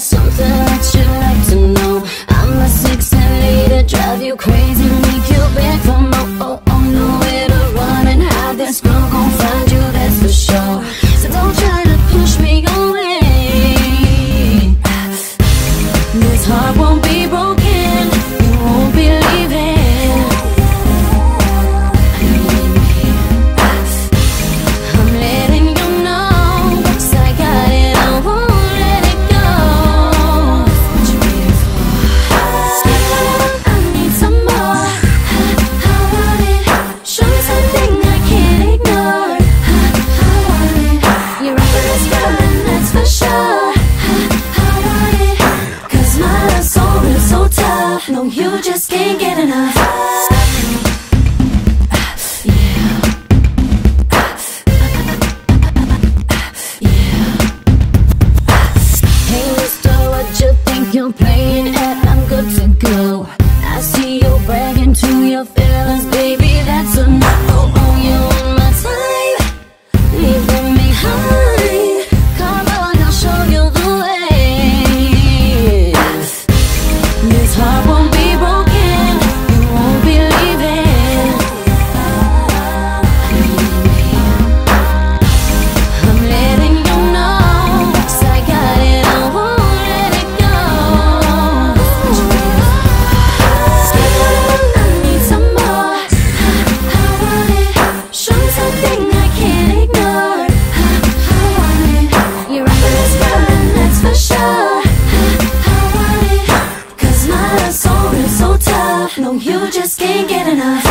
something that you like to know. I'm a 16 lady, drive you crazy, make you beg for more. Oh, oh, nowhere to run and hide. This girl gon' find you, that's for sure. So don't try to push me away. This heart won't be broken, you won't be leaving. I'm letting you know, 'cause I got it, I won't let it go. What you waiting for? I need some more. I want it. Show me something I can't ignore. I want it. You're up for this girl, and that's for sure. I want it. 'Cause my soul is so tough. No, you just can't get enough. You're playing at, I'm good to go. I see you bragging to your feelings, baby, that's a no. Oh, you want my time, leaving me behind. Come on, I'll show you the way. This heart won't be broken, you won't be leaving. I'm letting you know, 'cause I got it, I won't let it go. No, you just can't get enough.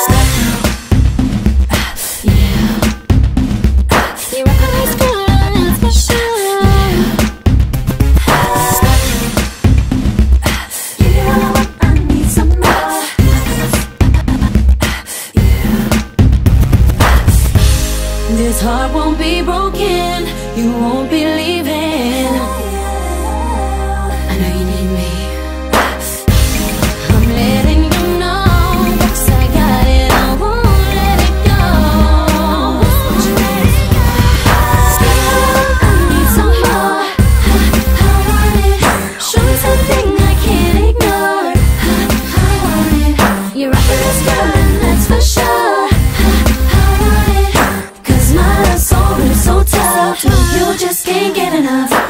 You're a nice girl, that's for sure. You know what, I need some more. This heart won't be broken, you won't be leaving. I know you need me. You just can't get enough.